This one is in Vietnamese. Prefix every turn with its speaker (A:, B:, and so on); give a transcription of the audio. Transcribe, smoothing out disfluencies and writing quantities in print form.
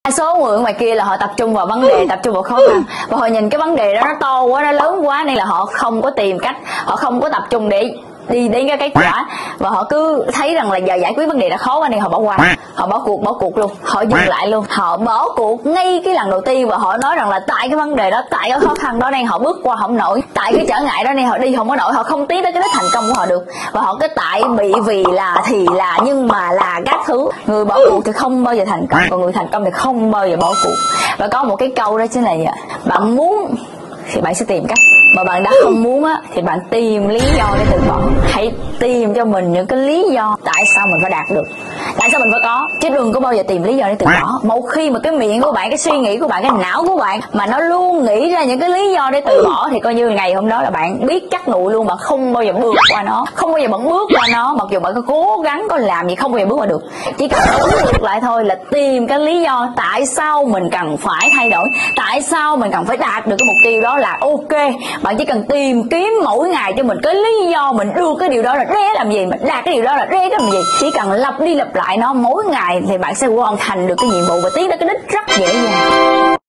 A: Số người ngoài kia là họ tập trung vào vấn đề, tập trung vào khó khăn, và họ nhìn cái vấn đề đó nó to quá, nó lớn quá, nên là họ không có tìm cách, họ không có tập trung để đi đến cái kết quả, và họ cứ thấy rằng là giờ giải quyết vấn đề đã khó quá nên họ bỏ qua, họ bỏ cuộc luôn, họ dừng lại luôn, họ bỏ cuộc ngay cái lần đầu tiên, và họ nói rằng là tại cái vấn đề đó, tại cái khó khăn đó nên họ bước qua không nổi, tại cái trở ngại đó nên họ đi không có nổi, họ không tiến tới cái đích thành công của họ được, và họ cái tại bị vì là thì là nhưng mà là các thứ. Người bỏ cuộc thì không bao giờ thành công, còn người thành công thì không bao giờ bỏ cuộc. Và có một cái câu đó chính là bạn muốn thì bạn sẽ tìm cách, mà bạn đã không muốn á thì bạn tìm lý do để từ bỏ. Hãy tìm cho mình những cái lý do tại sao mình phải đạt được, tại sao mình phải có, chứ đừng có bao giờ tìm lý do để từ bỏ. Một khi mà cái miệng của bạn, cái suy nghĩ của bạn, cái não của bạn mà nó luôn nghĩ ra những cái lý do để từ bỏ thì coi như ngày hôm đó là bạn biết chắc nụ luôn, bạn không bao giờ bước qua nó, không bao giờ bạn bước qua nó, mặc dù bạn có cố gắng có làm gì không bao giờ bước qua được. Chỉ cần ứng ngược lại thôi, là tìm cái lý do tại sao mình cần phải thay đổi, tại sao mình cần phải đạt được cái mục tiêu đó là ok. Bạn chỉ cần tìm kiếm mỗi ngày cho mình cái lý do mình đưa cái điều đó là để làm gì, mình đạt cái điều đó là để làm gì. Chỉ cần lặp đi lặp lại nó mỗi ngày thì bạn sẽ hoàn thành được cái nhiệm vụ và tiến tới cái đích rất dễ dàng.